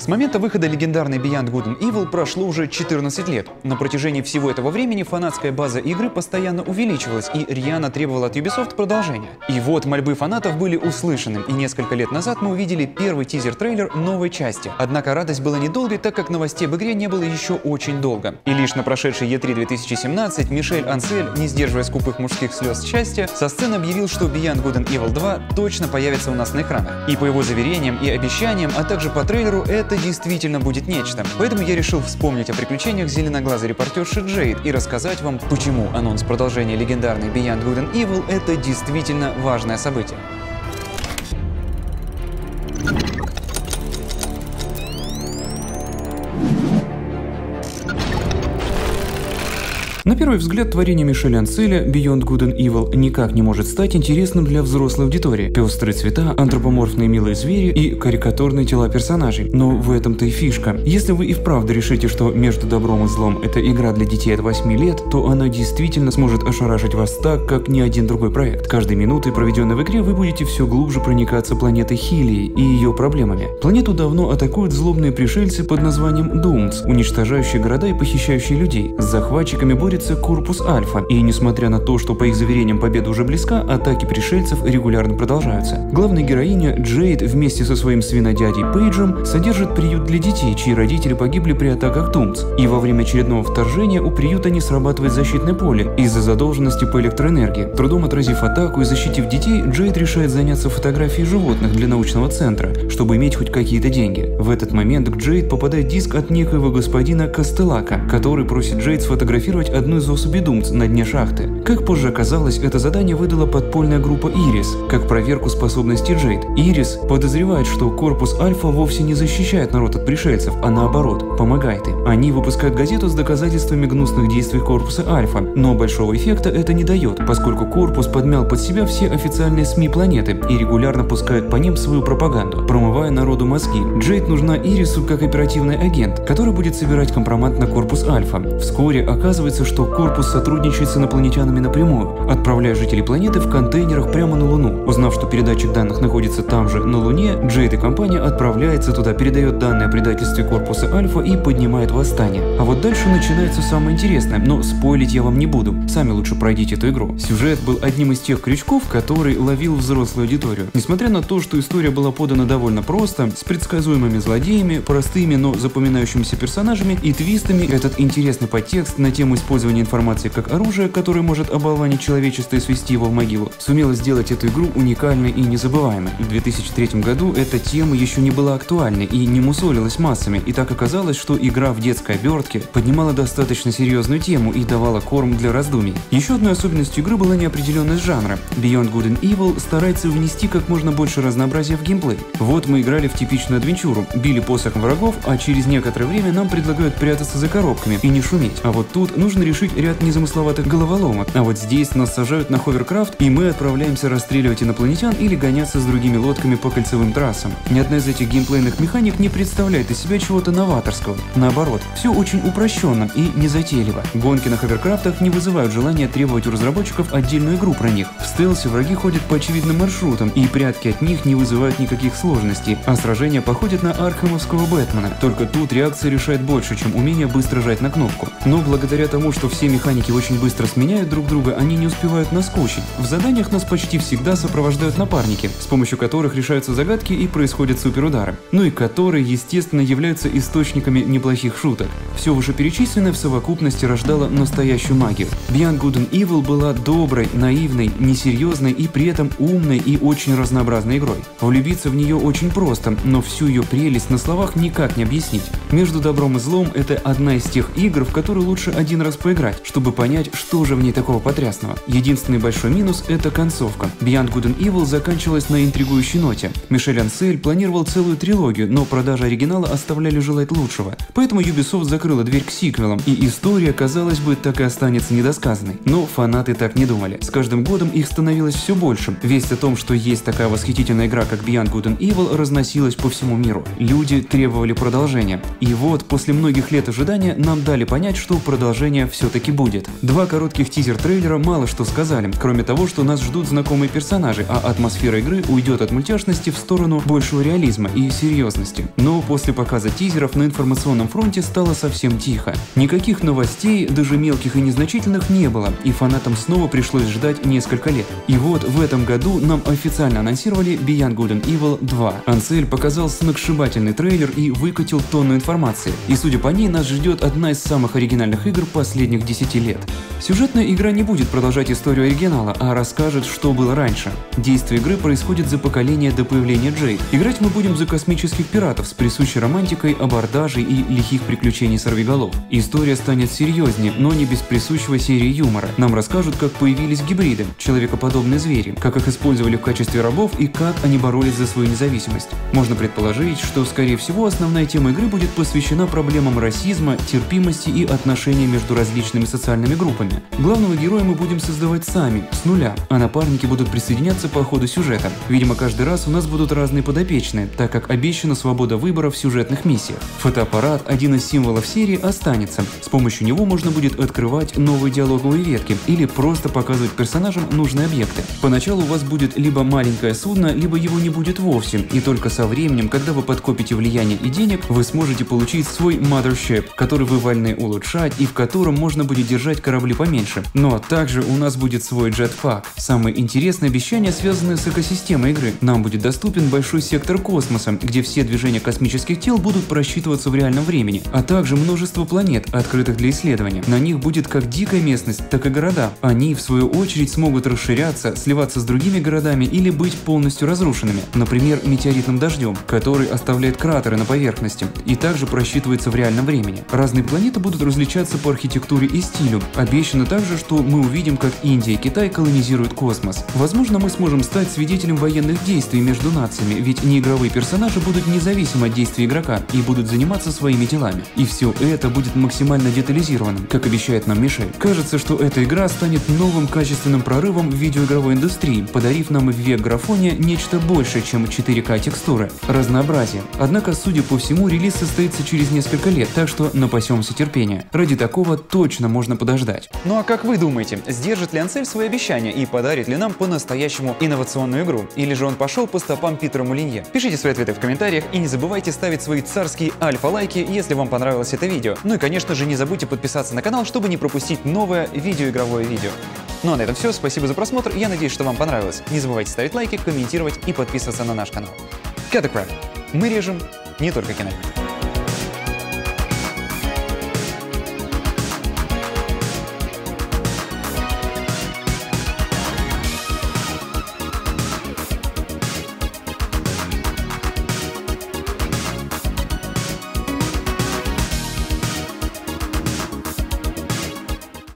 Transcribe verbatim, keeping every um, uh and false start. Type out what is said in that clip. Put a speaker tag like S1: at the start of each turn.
S1: момента выхода легендарной Beyond Good and Evil прошло уже четырнадцать лет. На протяжении всего этого времени фанатская база игры постоянно увеличивалась и рьяно требовала от Ubisoft продолжения. И вот мольбы фанатов были услышаны, и несколько лет назад мы увидели первый тизер-трейлер новой части. Однако радость была недолгой, так как новостей об игре не было еще очень долго. И лишь на прошедшей и три две тысячи семнадцать Мишель Ансель, не сдерживая скупых мужских слез счастья, со сцены объявил, что Beyond Good and Evil два точно появится у нас на экранах. И по его заверениям и обещаниям, а также по трейлеру, это действительно будет нечто. Поэтому я решил вспомнить о приключениях зеленоглазой репортерши Джейд и рассказать вам, почему анонс продолжения легендарной Beyond Good and Evil — это действительно важное событие. На первый взгляд, творение Мишеля Анселя Beyond Good and Evil никак не может стать интересным для взрослой аудитории. Пестрые цвета, антропоморфные милые звери и карикатурные тела персонажей. Но в этом-то и фишка. Если вы и вправду решите, что «Между добром и злом» — это игра для детей от восьми лет, то она действительно сможет ошарашить вас так, как ни один другой проект. Каждой минутой, проведенной в игре, вы будете все глубже проникаться планетой Хилии и ее проблемами. Планету давно атакуют злобные пришельцы под названием Doomz, уничтожающие города и похищающие людей. С захватчиками борется Корпус Альфа, и несмотря на то, что по их заверениям победа уже близка, атаки пришельцев регулярно продолжаются. Главная героиня Джейд вместе со своим свинодядей Пейджем содержит приют для детей, чьи родители погибли при атаках Doomz, и во время очередного вторжения у приюта не срабатывает защитное поле из-за задолженности по электроэнергии. Трудом отразив атаку и защитив детей, Джейд решает заняться фотографией животных для научного центра, чтобы иметь хоть какие-то деньги. В этот момент к Джейд попадает диск от некоего господина Костелака, который просит Джейд сфотографировать одну из особей Doomz на дне шахты. Как позже оказалось, это задание выдала подпольная группа Ирис, как проверку способностей Джейд. Ирис подозревает, что Корпус Альфа вовсе не защищает народ от пришельцев, а наоборот, помогает им. Они выпускают газету с доказательствами гнусных действий Корпуса Альфа, но большого эффекта это не дает, поскольку Корпус подмял под себя все официальные СМИ планеты и регулярно пускают по ним свою пропаганду, промывая народу мозги. Джейд нужна Ирису как оперативный агент, который будет собирать компромат на Корпус Альфа. Вскоре оказывается, что Корпус сотрудничает с инопланетянами напрямую, отправляя жителей планеты в контейнерах прямо на Луну. Узнав, что передатчик данных находится там же, на Луне, Джейд и компания отправляется туда, передает данные о предательстве Корпуса Альфа и поднимает восстание. А вот дальше начинается самое интересное, но спойлить я вам не буду. Сами лучше пройдите эту игру. Сюжет был одним из тех крючков, который ловил взрослую аудиторию. Несмотря на то, что история была подана довольно просто, с предсказуемыми злодеями, простыми, но запоминающимися персонажами и твистами, этот интересный подтекст на тему использования информации как оружие, которое может оболванить человечество и свести его в могилу, сумела сделать эту игру уникальной и незабываемой. В две тысячи третьем году эта тема еще не была актуальной и не мусолилась массами, и так оказалось, что игра в детской обертке поднимала достаточно серьезную тему и давала корм для раздумий. Еще одной особенностью игры была неопределенность жанра. Beyond Good and Evil старается внести как можно больше разнообразия в геймплей. Вот мы играли в типичную адвенчуру, били посохом врагов, а через некоторое время нам предлагают прятаться за коробками и не шуметь. А вот тут нужно решить ряд незамысловатых головоломок. А вот здесь нас сажают на ховеркрафт, и мы отправляемся расстреливать инопланетян или гоняться с другими лодками по кольцевым трассам. Ни одна из этих геймплейных механик не представляет из себя чего-то новаторского. Наоборот, все очень упрощенно и незатейливо. Гонки на ховеркрафтах не вызывают желания требовать у разработчиков отдельную игру про них. В стелсе враги ходят по очевидным маршрутам, и прятки от них не вызывают никаких сложностей, а сражения походят на архэмовского Бэтмена. Только тут реакция решает больше, чем умение быстро жать на кнопку. Но благодаря тому, что все механики очень быстро сменяют друг друга, они не успевают наскучить. В заданиях нас почти всегда сопровождают напарники, с помощью которых решаются загадки и происходят суперудары. Ну и которые, естественно, являются источниками неплохих шуток. Все вышеперечисленное в совокупности рождало настоящую магию. Beyond Good and Evil была доброй, наивной, несерьезной и при этом умной и очень разнообразной игрой. Влюбиться в нее очень просто, но всю ее прелесть на словах никак не объяснить. Между добром и злом — это одна из тех игр, в которые лучше один раз поиграть, чтобы понять, что же в ней такого потрясного. Единственный большой минус — это концовка. Beyond Good and Evil заканчивалась на интригующей ноте. Мишель Ансель планировал целую трилогию, но продажи оригинала оставляли желать лучшего. Поэтому Ubisoft закрыла дверь к сиквелам, и история, казалось бы, так и останется недосказанной. Но фанаты так не думали. С каждым годом их становилось все больше. Весть о том, что есть такая восхитительная игра, как Beyond Good and Evil, разносилась по всему миру. Люди требовали продолжения. И вот, после многих лет ожидания, нам дали понять, что продолжение все все-таки будет. Два коротких тизер-трейлера мало что сказали, кроме того, что нас ждут знакомые персонажи, а атмосфера игры уйдет от мультяшности в сторону большего реализма и серьезности. Но после показа тизеров на информационном фронте стало совсем тихо. Никаких новостей, даже мелких и незначительных, не было, и фанатам снова пришлось ждать несколько лет. И вот в этом году нам официально анонсировали Beyond Good and Evil два. Ансель показал сногсшибательный трейлер и выкатил тонну информации. И судя по ней, нас ждет одна из самых оригинальных игр последних десяти лет. Сюжетная игра не будет продолжать историю оригинала, а расскажет, что было раньше. Действие игры происходит за поколение до появления Джейд. Играть мы будем за космических пиратов с присущей романтикой, абордажей и лихих приключений сорвиголов. История станет серьезнее, но не без присущего серии юмора. Нам расскажут, как появились гибриды, человекоподобные звери, как их использовали в качестве рабов и как они боролись за свою независимость. Можно предположить, что, скорее всего, основная тема игры будет посвящена проблемам расизма, терпимости и отношений между различными социальными группами. Главного героя мы будем создавать сами, с нуля, а напарники будут присоединяться по ходу сюжета. Видимо, каждый раз у нас будут разные подопечные, так как обещана свобода выбора в сюжетных миссиях. Фотоаппарат, один из символов серии, останется. С помощью него можно будет открывать новые диалоговые ветки или просто показывать персонажам нужные объекты. Поначалу у вас будет либо маленькое судно, либо его не будет вовсе, и только со временем, когда вы подкопите влияние и денег, вы сможете получить свой Mothership, который вы вольны улучшать и в котором можно будет держать корабли поменьше. Но также у нас будет свой джетпак. Самое интересное обещание связано с экосистемой игры. Нам будет доступен большой сектор космоса, где все движения космических тел будут просчитываться в реальном времени, а также множество планет, открытых для исследования. На них будет как дикая местность, так и города. Они, в свою очередь, смогут расширяться, сливаться с другими городами или быть полностью разрушенными, например, метеоритным дождем, который оставляет кратеры на поверхности и также просчитывается в реальном времени. Разные планеты будут различаться по архитектуре и стилю. Обещано также, что мы увидим, как Индия и Китай колонизируют космос. Возможно, мы сможем стать свидетелем военных действий между нациями, ведь неигровые персонажи будут независимы от действий игрока и будут заниматься своими делами. И все это будет максимально детализированным, как обещает нам Мишель. Кажется, что эта игра станет новым качественным прорывом в видеоигровой индустрии, подарив нам в век графония нечто большее, чем четыре ка текстуры, разнообразие. Однако, судя по всему, релиз состоится через несколько лет, так что напасемся терпения. Ради такого точно можно подождать.
S2: Ну а как вы думаете, сдержит ли Ансель свои обещания и подарит ли нам по-настоящему инновационную игру? Или же он пошел по стопам Питера Молинье? Пишите свои ответы в комментариях и не забывайте ставить свои царские альфа-лайки, если вам понравилось это видео. Ну и конечно же не забудьте подписаться на канал, чтобы не пропустить новое видеоигровое видео. Ну а на этом все, спасибо за просмотр, я надеюсь, что вам понравилось. Не забывайте ставить лайки, комментировать и подписываться на наш канал. Cut the Crap. Мы режем не только кино.